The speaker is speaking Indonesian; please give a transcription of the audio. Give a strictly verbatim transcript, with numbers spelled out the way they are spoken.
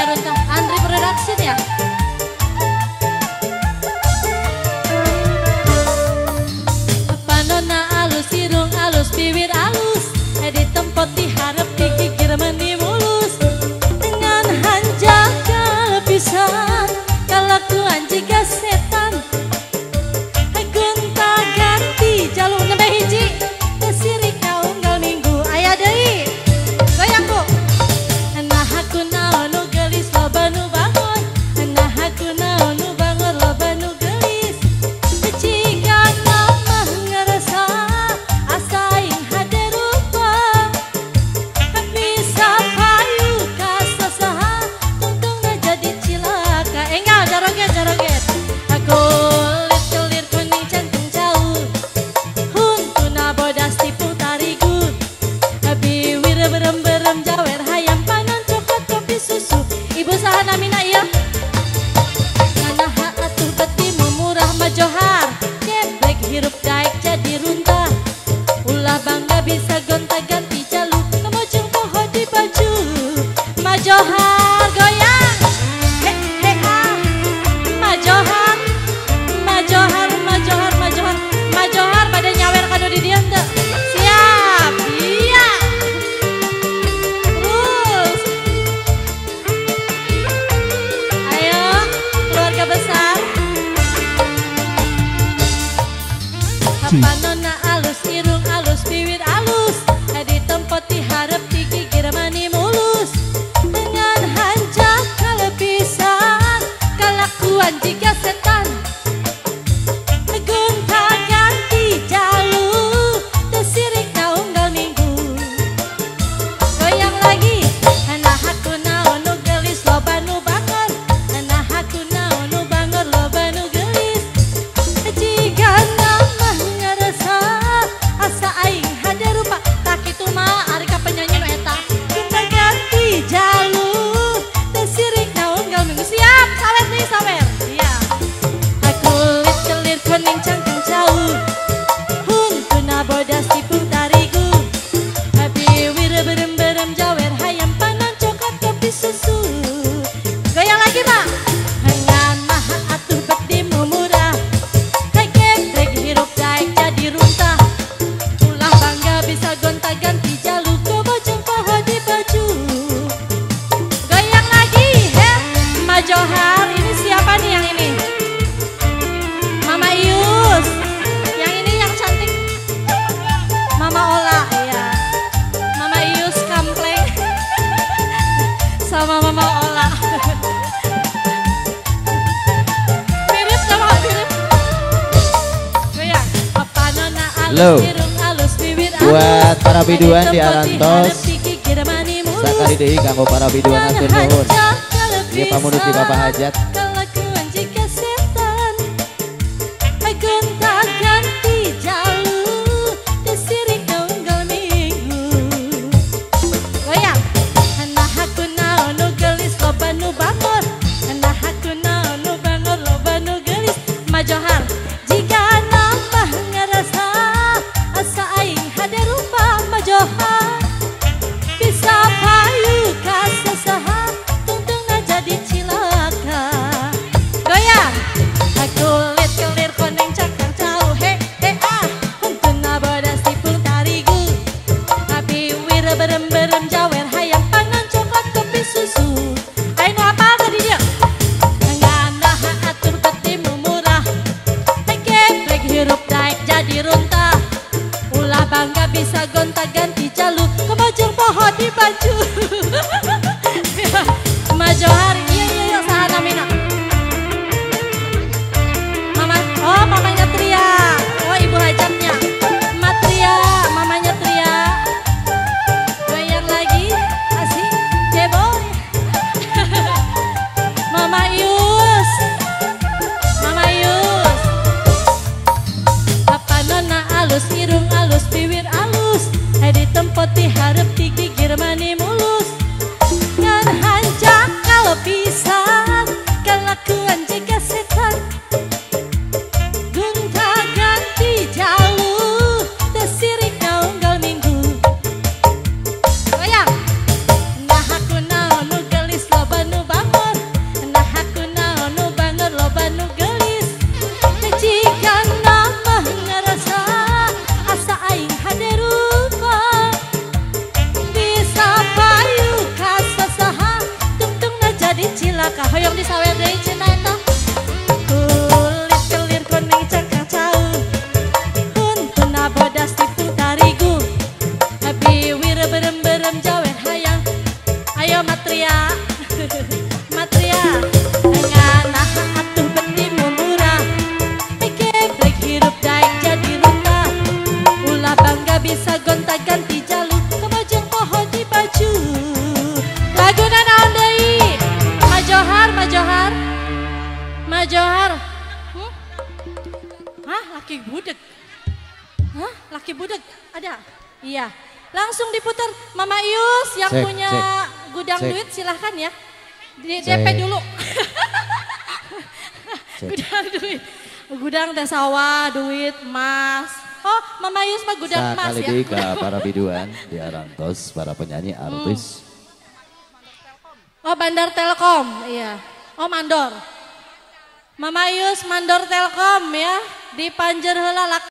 Aya Runta, Andri Production ya. Panona alus, irung alus, bibir alus, di tempat diharap digigir meni mulus. Dengan hanjaka lebisan, kelakuan jika setan. Gunta ganti jalur nembe hiji, kesiri kau unggal minggu. Aya deui, goyang bu. Nah aku naon nu gelis loba nu bangun, nah aku naon nu bangun loba nu gelis. Jika nama ngerasa asa aing hade rupa, bisa payu ka sasaha, untungna jadi cilaka. Enggak jaroget jaroget. Aku lit kelir kuning cantung jauh, huntuna bodas tipu tarigu. Biwir berem-berem jawer hayam panon coklat kopi susu. Ibu saha namina ieu? Nganaha atuh betimu murah mah johar, geblek hirup daek jadi runtah. Ulah bangga bisa gonta-ganti jaluk, kemojong poho di baju. Mah johar goyang, he he ah. Mah johar, mah johar, mah johar, mah johar, mah johar pada nyawer kanu di dieu teu. Siap, iya. Terus, ayo keluarga besar. Panona alus, irung alus, bibir alus, di tempat diharap digigir mani mulus. Dengan hancak kelebisan, kelakuan jika setan. Gunta ganti jalur, tesirik na unggal minggu. Goyang lagi. Nah aku naon nu gelis loba nu bangun, nah aku naon nu bangun loba nu gelis. Jika nama ngerasa asa aing hade rupa, tak kitu mah ari ka penyanyi nu eta. Gunta ganti jalur, tesirik na unggal minggu. Siap, sawer nih sawer. Iya. Aku lit kelir kuning cangkang jauh, huntuna bodas tipu tarigu. Biwir berem-berem jawer hayam panon coklat kopi susu. Goyang lagi pak. Nganah atuh betimu murah, geblek hirup daek jadi runtah. Ulah bangga bisa gonta-ganti jaluk, kemojong poho di baju. Goyang lagi, he. Mah johar, ini siapa nih yang ini? Mama Ius. Yang ini yang cantik Mama Ola ya. Mama Ius kampleng sama Mama Ola. Mirip sama mirip. Goyang. Panona Halo. alus, irung alus, bibir alus. Buat para biduan di Tempat Arantos, diharap digigir mani mulus. sakali deui kanggo para biduan atur nuhun. Ieu pamunut di Bapak Hajat. Kelakuan jika setan, gonta ganti jalur, tesirik na unggal minggu. Goyang. Nah aku naon nu gelis loba nu bangun, nah aku naon nu bangun loba nu gelis. Mah johar. Jika nama ngerasa asa aing hade rupa, mah johar. Bisa payu ka sasaha, untungna jadi cilaka. Goyang. Aku lit kelir kuning cangkang jauh, he he ah. Huntuna bodas tipu tarigu. Biwir berem-berem jawer hayam panon coklat kopi susu. Ayo nu apal tadi dia? Nganah atur betimu murah, geblek hirup daek jadi runtah. Ulah bangga bisa gonta-ganti jalur, kemojong poho di baju. Mah johar, iya iya iya saha namina? Mama, oh mamanya Tria, oh ibu hajatnya. Matria, mamanya Tria. Goyang lagi, asik, ceboy. Mama Ius, Mama Ius. Panona alus, irung alus, bibir alus, di tempat diharap digigir mani mulus. Mama Johar. Hmm? Hah, laki budek. Hah, laki budek ada? Iya. Langsung diputar. Mama Ius yang cek, punya cek, gudang cek. duit silahkan ya. Di D P Cek. dulu. Gudang duit. Gudang teh sawah, duit, emas. Oh, Mama Ius mah gudang emas Sakali ya. deui ka para biduan, diarantos para penyanyi artis. Oh, Bandar Telkom, iya. Oh, mandor. Mama Ius mandor Telkom ya. Di Panjer heula